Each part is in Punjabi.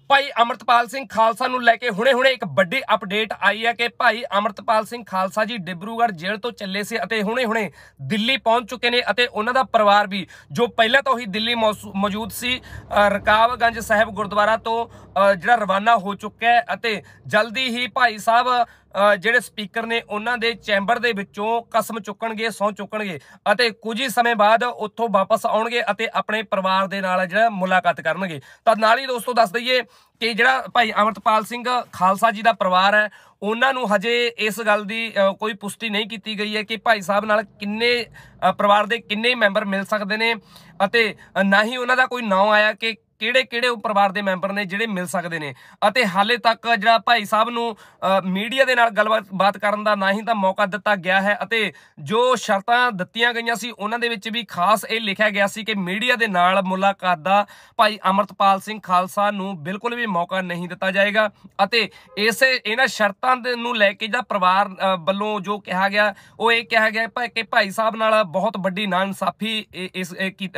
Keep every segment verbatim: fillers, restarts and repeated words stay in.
ਭਾਈ ਅਮਰਤਪਾਲ ਸਿੰਘ ਖਾਲਸਾ ਨੂੰ ਲੈ ਕੇ ਹੁਣੇ ਹੁਣੇ ਇੱਕ ਵੱਡੀ ਅਪਡੇਟ ਆਈ ਹੈ ਕਿ ਭਾਈ ਅਮਰਤਪਾਲ ਸਿੰਘ ਖਾਲਸਾ ਜੀ ਡਿਬਰੂਗੜ੍ਹ ਜੇਲ੍ਹ ਤੋਂ ਚੱਲੇ ਸੀ ਅਤੇ ਹੁਣੇ ਹੁਣੇ ਦਿੱਲੀ ਪਹੁੰਚ ਚੁੱਕੇ ਨੇ ਅਤੇ ਉਹਨਾਂ ਦਾ ਪਰਿਵਾਰ ਵੀ ਜੋ ਪਹਿਲਾਂ ਤੋਂ ਹੀ ਦਿੱਲੀ ਮੌਜੂਦ ਸੀ ਰਕਾਬਗੰਜ ਸਾਹਿਬ ਗੁਰਦੁਆਰਾ ਤੋਂ ਜਿਹੜਾ ਰਵਾਨਾ ਹੋ ਚੁੱਕਾ ਹੈ ਅਤੇ ਜਲਦੀ ਹੀ ਭਾਈ ਸਾਹਿਬ ਜਿਹੜੇ ਸਪੀਕਰ ਨੇ ਉਹਨਾਂ ਦੇ ਚੈਂਬਰ ਦੇ ਵਿੱਚੋਂ ਕਸਮ ਚੁੱਕਣਗੇ ਸਹੁੰ ਚੁੱਕਣਗੇ ਅਤੇ ਕੁਝ ਹੀ ਸਮੇਂ ਬਾਅਦ ਉੱਥੋਂ ਵਾਪਸ ਆਉਣਗੇ ਅਤੇ ਆਪਣੇ ਪਰਿਵਾਰ ਦੇ ਨਾਲ ਜਿਹੜਾ ਮੁਲਾਕਾਤ ਕਰਨਗੇ। ਤਾਂ ਨਾਲ ਹੀ ਦੋਸਤੋ ਦੱਸ ਦਈਏ ਕਿ ਜਿਹੜਾ ਭਾਈ ਅਮਰਤਪਾਲ ਸਿੰਘ ਖਾਲਸਾ ਜੀ ਦਾ ਪਰਿਵਾਰ ਹੈ ਉਹਨਾਂ ਨੂੰ ਹਜੇ ਇਸ ਗੱਲ ਦੀ ਕੋਈ ਪੁਸ਼ਟੀ ਨਹੀਂ ਕੀਤੀ ਗਈ ਹੈ ਕਿ ਭਾਈ ਸਾਹਿਬ ਨਾਲ ਕਿੰਨੇ ਪਰਿਵਾਰ ਦੇ ਕਿੰਨੇ ਮੈਂਬਰ ਮਿਲ ਸਕਦੇ ਨੇ ਅਤੇ ਨਾ ਹੀ ਉਹਨਾਂ ਦਾ ਕੋਈ ਨਾਂ ਆਇਆ ਕਿ ਕਿਹੜੇ ਕਿਹੜੇ ਪਰਿਵਾਰ ਦੇ ਮੈਂਬਰ ਨੇ ਜਿਹੜੇ ਮਿਲ ਸਕਦੇ ਨੇ ਅਤੇ ਹਾਲੇ ਤੱਕ ਜਿਹੜਾ ਭਾਈ ਸਾਹਿਬ ਨੂੰ ਮੀਡੀਆ ਦੇ ਨਾਲ ਗੱਲਬਾਤ ਕਰਨ ਦਾ ਨਾ ਹੀ ਤਾਂ ਮੌਕਾ ਦਿੱਤਾ ਗਿਆ ਹੈ ਅਤੇ ਜੋ ਸ਼ਰਤਾਂ ਦਿੱਤੀਆਂ ਗਈਆਂ ਸੀ ਉਹਨਾਂ ਦੇ ਵਿੱਚ ਵੀ ਖਾਸ ਇਹ ਲਿਖਿਆ ਗਿਆ ਸੀ ਕਿ ਮੀਡੀਆ ਦੇ ਨਾਲ ਮੁਲਾਕਾਤ ਦਾ ਭਾਈ ਅਮਰਤਪਾਲ ਸਿੰਘ ਖਾਲਸਾ ਨੂੰ ਬਿਲਕੁਲ ਵੀ ਮੌਕਾ ਨਹੀਂ ਦਿੱਤਾ ਜਾਏਗਾ ਅਤੇ ਇਸੇ ਇਹਨਾਂ ਸ਼ਰਤਾਂ ਦੇ ਨੂੰ ਲੈ ਕੇ ਜਿਹੜਾ ਪਰਿਵਾਰ ਵੱਲੋਂ ਜੋ ਕਿਹਾ ਗਿਆ ਉਹ ਇਹ ਕਿਹਾ ਗਿਆ ਕਿ ਭਾਈ ਸਾਹਿਬ ਨਾਲ ਬਹੁਤ ਵੱਡੀ ਨਾਇਨਸਾਫੀ ਇਸ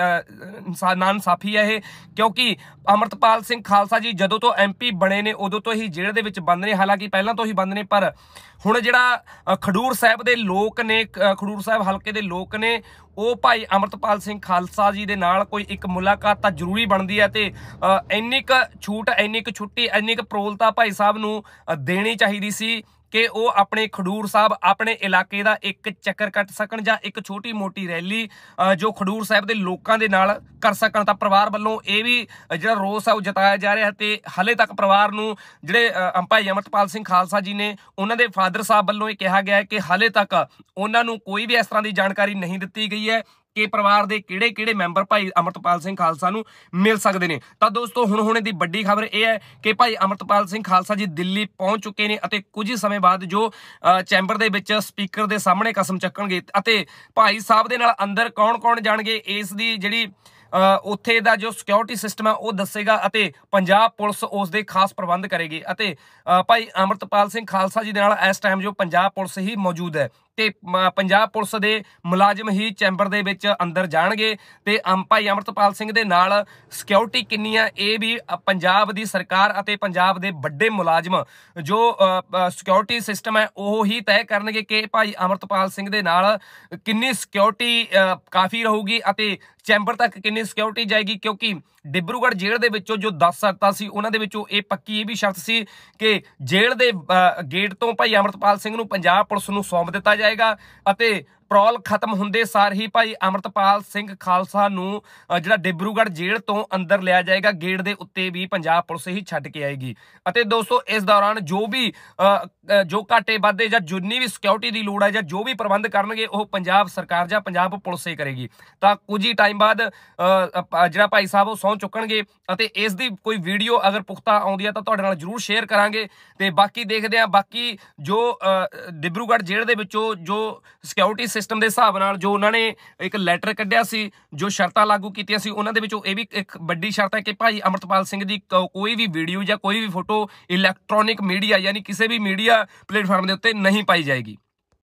ਨਾਇਨਸਾਫੀ ਹੈ ਇਹ ਕਿਉਂਕਿ ਅਮਰਤਪਾਲ ਸਿੰਘ ਖਾਲਸਾ ਜੀ ਜਦੋਂ ਤੋਂ ਐਮ ਪੀ ਬਣੇ ਨੇ ਉਦੋਂ ਤੋਂ ਹੀ ਜੇਲ੍ਹ ਦੇ ਵਿੱਚ ਬੰਦ ਨੇ। ਹਾਲਾਂਕਿ ਪਹਿਲਾਂ ਤੋਂ ਹੀ ਬੰਦ ਨੇ ਪਰ ਹੁਣ ਜਿਹੜਾ ਖਡੂਰ ਸਾਹਿਬ ਦੇ ਲੋਕ ਨੇ ਖਡੂਰ ਸਾਹਿਬ ਹਲਕੇ ਦੇ ਲੋਕ ਨੇ ਉਹ ਭਾਈ ਅਮਰਤਪਾਲ ਸਿੰਘ ਖਾਲਸਾ ਜੀ ਦੇ ਨਾਲ ਕੋਈ ਇੱਕ ਮੁਲਾਕਾਤ ਤਾਂ ਜ਼ਰੂਰੀ ਬਣਦੀ ਹੈ ਤੇ ਇੰਨੀ ਕੁ ਛੂਟ ਇੰਨੀ ਕੁ ਛੁੱਟੀ ਇੰਨੀ ਕੁ ਪ੍ਰੋਲਤਾ ਭਾਈ ਸਾਹਿਬ ਨੂੰ ਦੇਣੀ ਚਾਹੀਦੀ ਸੀ ਕਿ ਉਹ ਆਪਣੇ ਖਡੂਰ ਸਾਹਿਬ ਆਪਣੇ ਇਲਾਕੇ ਦਾ ਇੱਕ ਚੱਕਰ ਕੱਟ ਸਕਣ ਜਾਂ ਇੱਕ ਛੋਟੀ ਮੋਟੀ ਰੈਲੀ ਜੋ ਖਡੂਰ ਸਾਹਿਬ ਦੇ ਲੋਕਾਂ ਦੇ ਨਾਲ ਕਰ ਸਕਣ। ਤਾਂ ਪਰਿਵਾਰ ਵੱਲੋਂ ਇਹ ਵੀ ਜਿਹੜਾ ਰੋਸ ਹੈ ਉਹ ਜਤਾਇਆ ਜਾ ਰਿਹਾ ਤੇ ਹਾਲੇ ਤੱਕ ਪਰਿਵਾਰ ਨੂੰ ਜਿਹੜੇ ਭਾਈ ਅਮਰਤਪਾਲ ਸਿੰਘ ਖਾਲਸਾ ਜੀ ਨੇ ਉਹਨਾਂ ਦੇ ਫਾਦਰ ਸਾਹਿਬ ਵੱਲੋਂ ਇਹ ਕਿਹਾ ਗਿਆ ਹੈ ਕਿ ਹਾਲੇ ਤੱਕ ਉਹਨਾਂ ਨੂੰ ਕੋਈ ਵੀ ਇਸ ਤਰ੍ਹਾਂ ਦੀ ਜਾਣਕਾਰੀ ਨਹੀਂ ਦਿੱਤੀ ਗਈ ਹੈ ਕਿ ਪਰਿਵਾਰ ਦੇ ਕਿਹੜੇ ਕਿਹੜੇ ਮੈਂਬਰ ਭਾਈ ਅਮਰਤਪਾਲ ਸਿੰਘ ਖਾਲਸਾ ਨੂੰ ਮਿਲ ਸਕਦੇ ਨੇ। ਤਾਂ ਦੋਸਤੋ ਹੁਣ ਹੁਣੇ ਦੀ ਵੱਡੀ ਖਬਰ ਇਹ ਹੈ ਕਿ ਭਾਈ ਅਮਰਤਪਾਲ ਸਿੰਘ ਖਾਲਸਾ ਜੀ ਦਿੱਲੀ ਪਹੁੰਚ ਚੁੱਕੇ ਨੇ ਅਤੇ ਕੁਝ ਹੀ ਸਮੇਂ ਬਾਅਦ ਜੋ ਚੈਂਬਰ ਦੇ ਵਿੱਚ ਸਪੀਕਰ ਦੇ ਸਾਹਮਣੇ ਕਸਮ ਚੱਕਣਗੇ ਅਤੇ ਭਾਈ ਸਾਹਿਬ ਦੇ ਨਾਲ ਅੰਦਰ ਕੌਣ ਕੌਣ ਜਾਣਗੇ ਇਸ ਦੀ ਜਿਹੜੀ ਉੱਥੇ ਦਾ ਜੋ ਸਿਕਿਉਰਿਟੀ ਸਿਸਟਮ ਹੈ ਉਹ ਦੱਸੇਗਾ ਅਤੇ ਪੰਜਾਬ ਪੁਲਿਸ ਉਸ ਦੇ ਖਾਸ ਪ੍ਰਬੰਧ ਕਰੇਗੀ ਅਤੇ ਭਾਈ ਅਮਰਤਪਾਲ ਸਿੰਘ ਖਾਲਸਾ ਜੀ ਦੇ ਨਾਲ ਇਸ ਟਾਈਮ ਜੋ ਪੰਜਾਬ ਪੁਲਿਸ ਹੀ ਮੌਜੂਦ ਹੈ ਤੇ ਪੰਜਾਬ ਪੁਲਿਸ ਦੇ ਮੁਲਾਜ਼ਮ ਹੀ ਚੈਂਬਰ ਦੇ ਵਿੱਚ ਅੰਦਰ ਜਾਣਗੇ ਤੇ ਭਾਈ ਅਮਰਤਪਾਲ ਸਿੰਘ ਦੇ ਨਾਲ ਸਿਕਿਉਰਿਟੀ ਕਿੰਨੀ ਆ ਇਹ ਵੀ ਪੰਜਾਬ ਦੀ ਸਰਕਾਰ ਅਤੇ ਪੰਜਾਬ ਦੇ ਵੱਡੇ ਮੁਲਾਜ਼ਮ ਜੋ ਸਿਕਿਉਰਿਟੀ ਸਿਸਟਮ ਹੈ ਉਹ ਹੀ ਤੈਅ ਕਰਨਗੇ ਕਿ ਭਾਈ ਅਮਰਤਪਾਲ ਸਿੰਘ ਦੇ ਨਾਲ ਕਿੰਨੀ ਸਿਕਿਉਰਿਟੀ ਕਾਫੀ ਰਹੂਗੀ ਅਤੇ ਚੈਂਬਰ ਤੱਕ ਕਿੰਨੀ ਸਿਕਿਉਰਿਟੀ ਜਾਏਗੀ ਕਿਉਂਕਿ ਡਿਬਰੂਗੜ੍ਹ ਜੇਲ੍ਹ ਦੇ ਵਿੱਚੋਂ ਜੋ ਦਸ ਸ਼ਰਤਾਂ ਸੀ ਉਹਨਾਂ ਦੇ ਵਿੱਚੋਂ ਇਹ ਪੱਕੀ ਇਹ ਵੀ ਸ਼ਰਤ ਸੀ ਕਿ ਜੇਲ੍ਹ ਦੇ ਗੇਟ ਤੋਂ ਭਾਈ ਅਮਰਤਪਾਲ ਸਿੰਘ ਨੂੰ ਪੰਜਾਬ ਪੁਲਿਸ ਨੂੰ ਸੌਂਪ ਦਿੱਤਾ ਜਾਏਗਾ ਅਤੇ ਪ੍ਰੋਲ ਖਤਮ ਹੁੰਦੇ ਸਾਰ ਹੀ ਭਾਈ ਅਮਰਤਪਾਲ ਸਿੰਘ ਖਾਲਸਾ ਨੂੰ ਜਿਹੜਾ ਡਿਬਰੂਗੜ੍ਹ ਜੇਲ੍ਹ ਤੋਂ ਅੰਦਰ ਲਿਆ ਜਾਏਗਾ। ਗੇਟ ਦੇ ਉੱਤੇ ਵੀ ਪੰਜਾਬ ਪੁਲਿਸ ਹੀ ਛੱਡ ਕੇ ਆਏਗੀ ਅਤੇ ਦੋਸਤੋ ਇਸ ਦੌਰਾਨ ਜੋ ਵੀ ਜੋ ਘਾਟੇ ਵਾਧੇ ਜਾਂ ਜਿੰਨੀ ਵੀ ਸਿਕਿਉਰਿਟੀ ਦੀ ਲੋੜ ਹੈ ਜਾਂ ਜੋ ਵੀ ਪ੍ਰਬੰਧ ਕਰਨਗੇ ਉਹ ਪੰਜਾਬ ਸਰਕਾਰ ਜਾਂ ਪੰਜਾਬ ਪੁਲਿਸ ਹੀ ਕਰੇਗੀ। ਤਾਂ ਕੁਝ ਹੀ ਟਾਈਮ ਬਾਅਦ ਜਿਹੜਾ ਭਾਈ ਸਾਹਿਬ ਉਹ ਸਹੁੰ ਚੁੱਕਣਗੇ ਅਤੇ ਇਸ ਦੀ ਕੋਈ ਵੀਡੀਓ ਅਗਰ ਪੁਖਤਾ ਆਉਂਦੀ ਹੈ ਤਾਂ ਤੁਹਾਡੇ ਨਾਲ ਜ਼ਰੂਰ ਸ਼ੇਅਰ ਕਰਾਂਗੇ ਤੇ ਬਾਕੀ ਦੇਖਦੇ ਹਾਂ ਬਾਕੀ ਜੋ ਡਿਬਰੂਗੜ੍ਹ ਜੇਲ੍ਹ ਦੇ ਵਿੱਚੋਂ ਜੋ ਸਿਕਿਉਰਿਟੀ ਸਿਸਟਮ ਦੇ ਹਿਸਾਬ ਨਾਲ ਜੋ ਉਹਨਾਂ ਨੇ ਇੱਕ ਲੈਟਰ ਕੱਢਿਆ ਸੀ ਜੋ ਸ਼ਰਤਾਂ ਲਾਗੂ ਕੀਤੀਆਂ ਸੀ ਉਹਨਾਂ ਦੇ ਵਿੱਚੋਂ ਇਹ ਵੀ ਇੱਕ ਵੱਡੀ ਸ਼ਰਤ ਹੈ ਕਿ ਭਾਈ ਅਮਰਤਪਾਲ ਸਿੰਘ ਦੀ ਕੋਈ ਵੀ ਵੀਡੀਓ ਜਾਂ ਕੋਈ ਵੀ ਫੋਟੋ ਇਲੈਕਟ੍ਰੋਨਿਕ ਮੀਡੀਆ ਯਾਨੀ ਕਿਸੇ ਵੀ ਮੀਡੀਆ ਪਲੇਟਫਾਰਮ ਦੇ ਉੱਤੇ ਨਹੀਂ ਪਾਈ ਜਾਏਗੀ।